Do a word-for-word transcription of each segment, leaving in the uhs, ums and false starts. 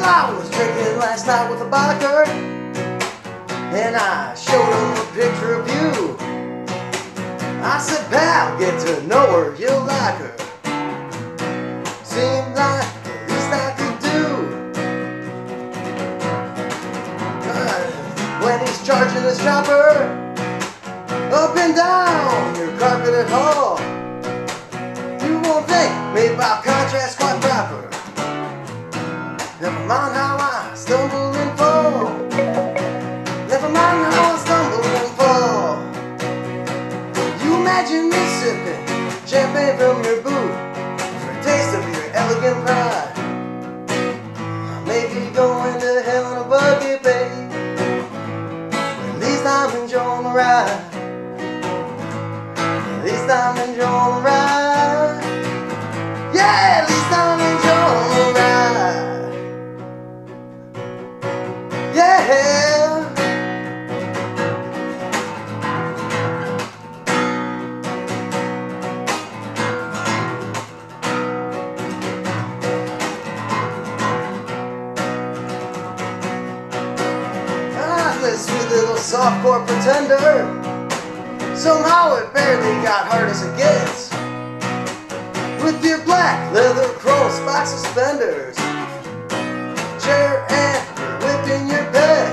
I was drinking last night with a biker, and I showed him a picture of you. I said, pal, get to know her, you'll like her. Seemed like the least I could do. But when he's charging his chopper up and down your carpeted hall, you won't think made by contrast quite proper. Never mind how I stumble and fall. Never mind how I stumble and fall. You imagine me sipping champagne from your boot for a taste of your elegant pride. Maybe going to hell in a buggy, babe. At least I'm enjoying the ride. At least I'm enjoying the ride. Yeah, at least I'm enjoying the ride. Yeah. Ah, this sweet little softcore pretender. Somehow it barely got hard as it gets. With your black leather chrome spike suspenders, chair and in your bed,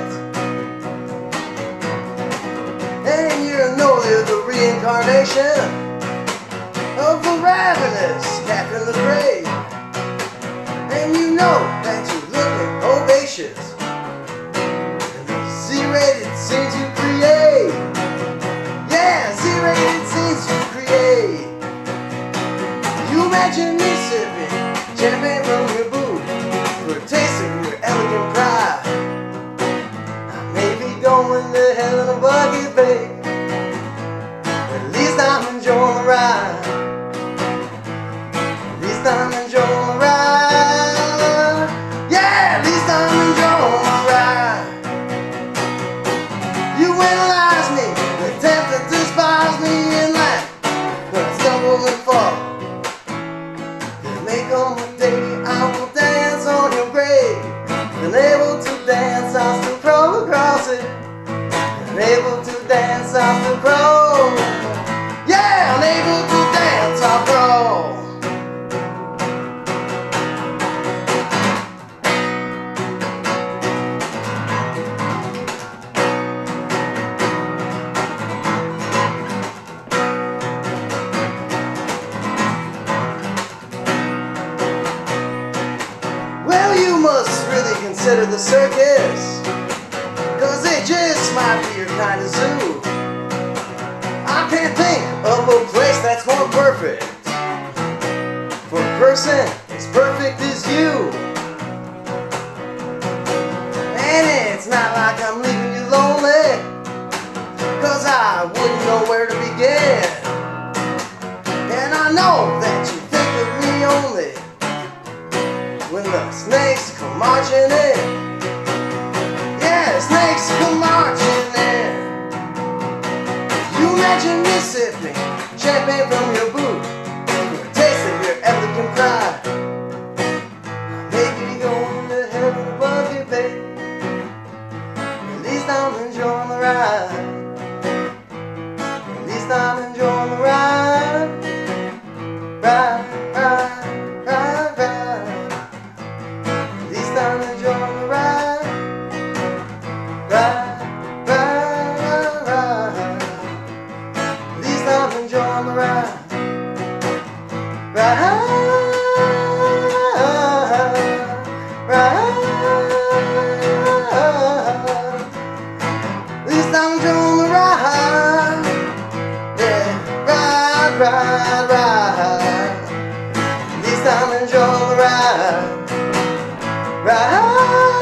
and you know you're the reincarnation of the ravenous Captain the Grave, and you know that you're looking ovacious in the Z-rated scenes you create. Yeah, Z-rated scenes you create. You imagine me sipping champagne from your boot for a taste of your elegant pride. Going to hell in a buggy, babe. At least I'm enjoying the ride. At least I'm enjoying the ride. Yeah, at least I'm enjoying the ride. You analyze me, attempt to despise me in life, but I stumble and fall. There may come a day I will dance on your grave, unable to dance, I'll still crawl across it. Unable to dance, I'll still crawl. Yeah, unable to dance, I'll crawl. Well, you must really consider the circus, 'cause it just might be your kind of zoo. I can't think of a place that's more perfect for a person as perfect as you. And it's not like I'm leaving you lonely, 'cause I wouldn't know where to begin. And I know that you think of me only when the snakes come marching in. Yeah, snakes come marching in. You imagine me sipping champagne from your boot for a taste of your elegant pride. Maybe going to hell in a buggy, babe. At least I'm enjoying the ride. At least I'm enjoying the ride. Ride, ride, ride, ride. At least I'm enjoying the ride. Ride, ride, ride, ride. At least I'm enjoying the ride. Ride, ride. At least I'm enjoying the ride. Yeah, ride, ride, ride. At least I'm enjoying the ride. Ride.